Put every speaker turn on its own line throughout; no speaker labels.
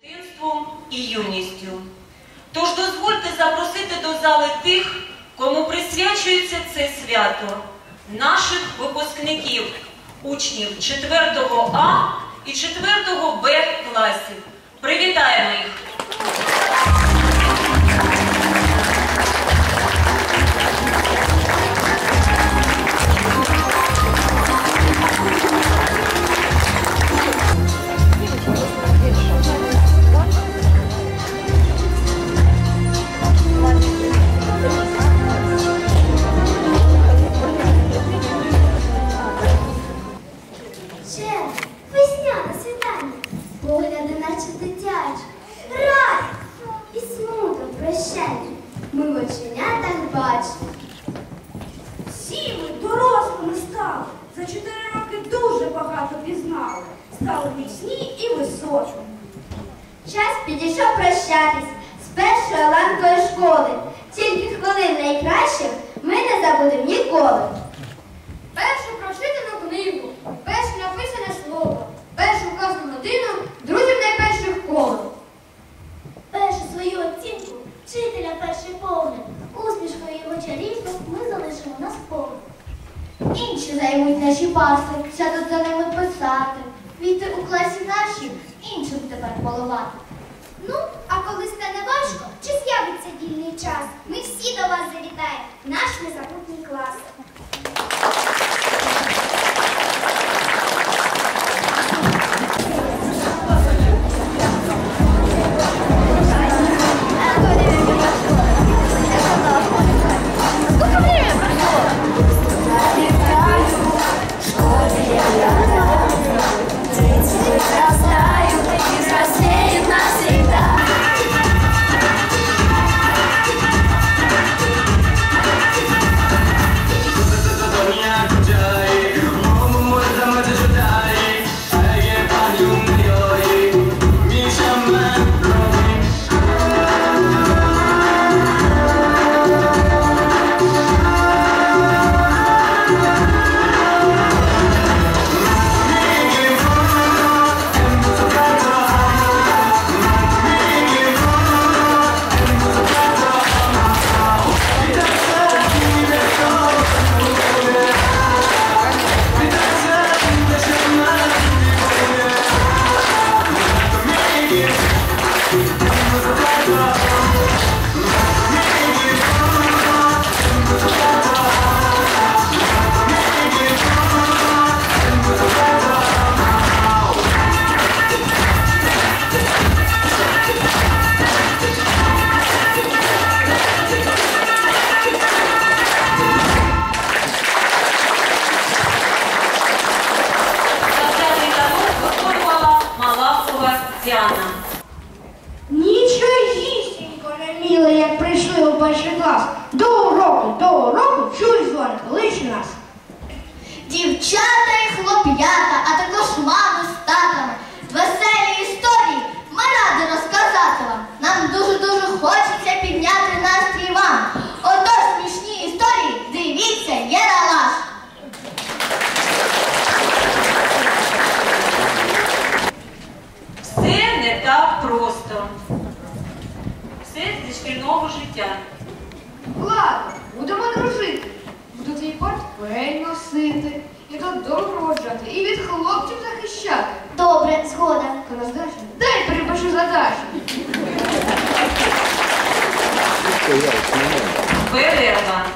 дитинством і юністю. Тож дозвольте запросити до зали тих, кому присвячується це свято, наших випускників, учнів 4-го А і 4-го Б класів. Привітаємо їх!
Весняне світання, погляди наче дитячі, радість і смуток прощання ми в оченятах бачимо.
Всі ми дорослими стали, за 4 роки дуже багато пізнали, стали міцні і високі.
Час підійшов прощатись з першою ланкою школи, тільки хвилин найкращих ми не забудемо ніколи.
Першу прочитану книгу, перше написане слово, першу класну годину, друзів найперших коло.
Першу свою оцінку, вчителя перший погляд, усмішкою його чарівку ми залишимо на спогад. Інші займуть наші парти, сядуть за ними писати. Квіти у класі наші, іншим тепер поливати. Ну, а коли стане важко, чи з'явиться вільний час, ми всі до вас завітаємо, наш незабутній клас.
Нічогісінько не міло, як прийшли у перший клас. До уроку, чуй дзвоник, лиш нас.
Дівчата і хлоп'ята, а також мами з татами. Веселі історії ми раді розказати вам. Нам дуже-дуже хочеться підняти настрій вам. Отож, смішні історії, дивіться, є на нас.
Все не так просто. Все зі шкільного життя.
Ладно, будемо дружити. Буду твій портфель носити, і додому проводжати, і від хлопців захищати.
Добре, згода.
Роздачу? Дай перепишу задачу.
Перерва.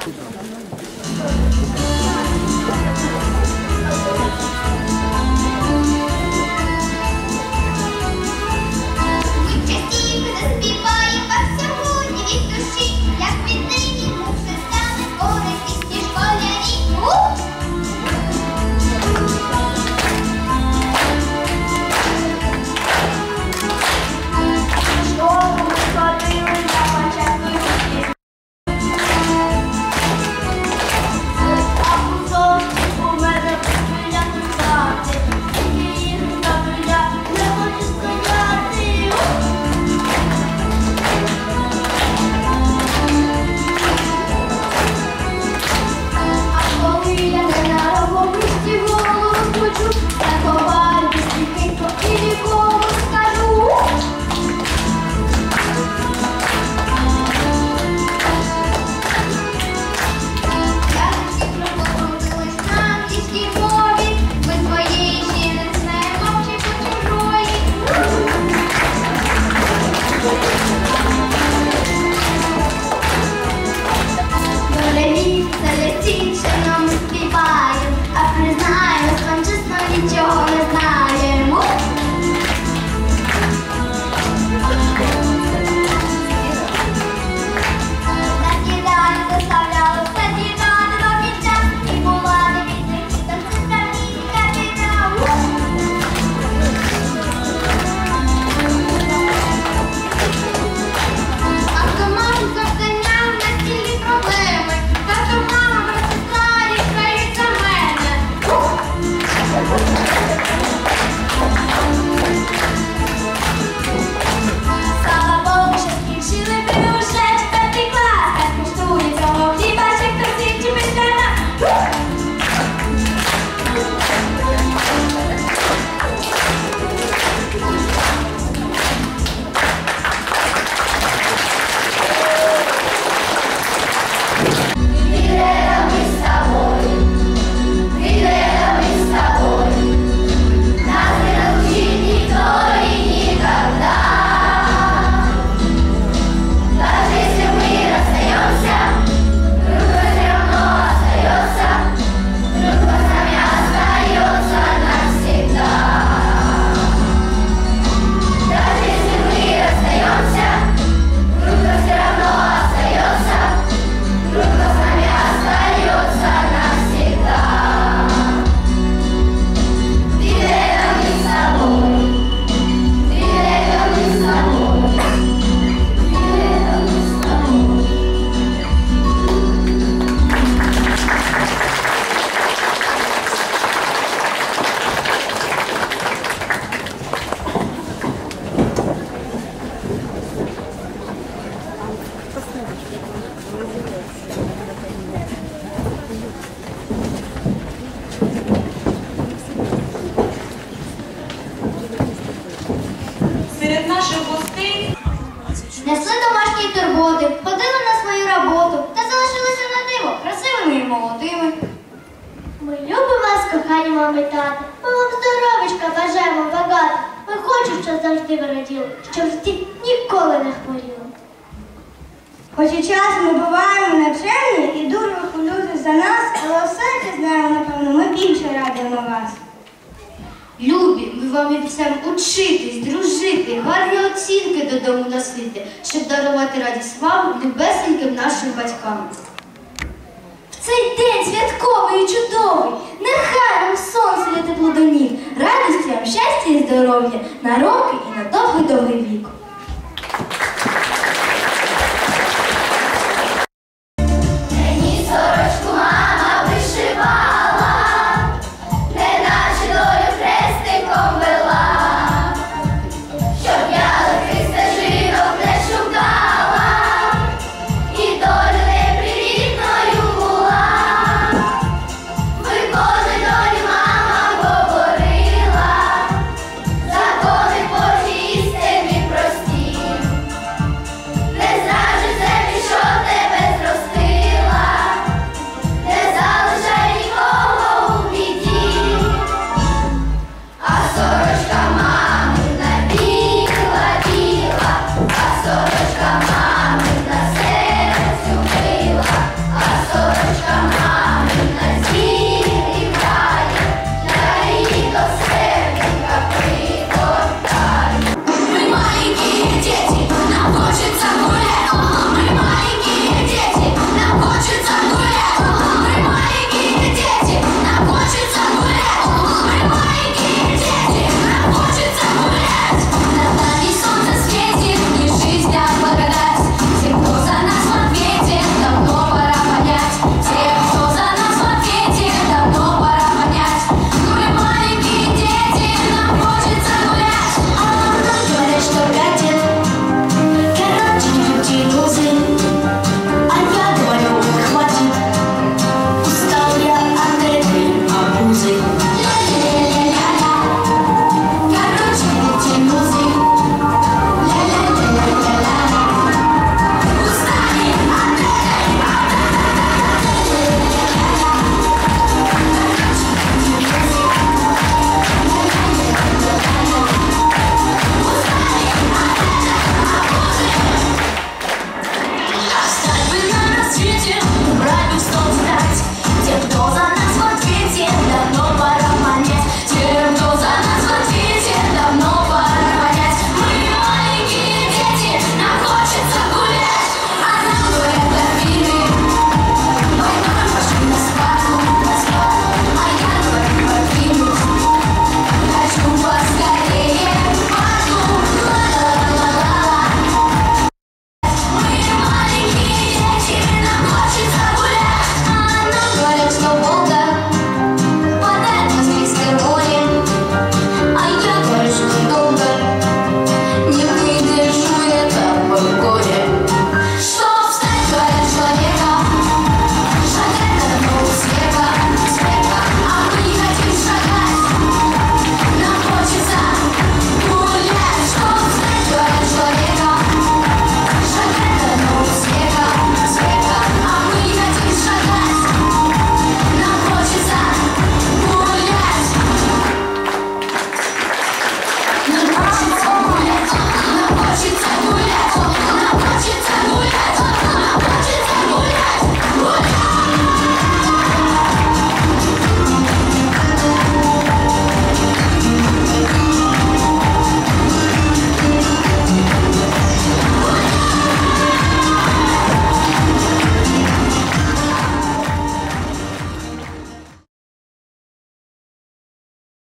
кохані мами і тати. Ми вам здоровечка бажаємо багато. Ми хочемо, щоб завжди ви раділи, щоб в житті ніколи не хворіли.
Хоч і часом ми буваємо навчені і дуже хвилюєтесь за нас, але все знаємо, напевно, ми більше радимо вас.
Любі, ми вам обіцяємо учитись, дружити, гарні оцінки додому носити, щоб дарувати радість вам, любесеньким нашим батькам.
В цей день святковий і чудовий, нехай вам сонце для тепло до ніг, радості вам, щастя і здоров'я, на роки і на довгий-довгий вік.